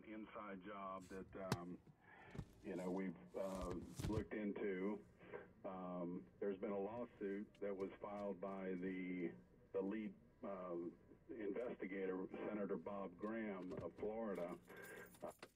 an inside job that, you know, we've looked into. There's been a lawsuit that was filed by the lead investigator, Senator Bob Graham of Florida.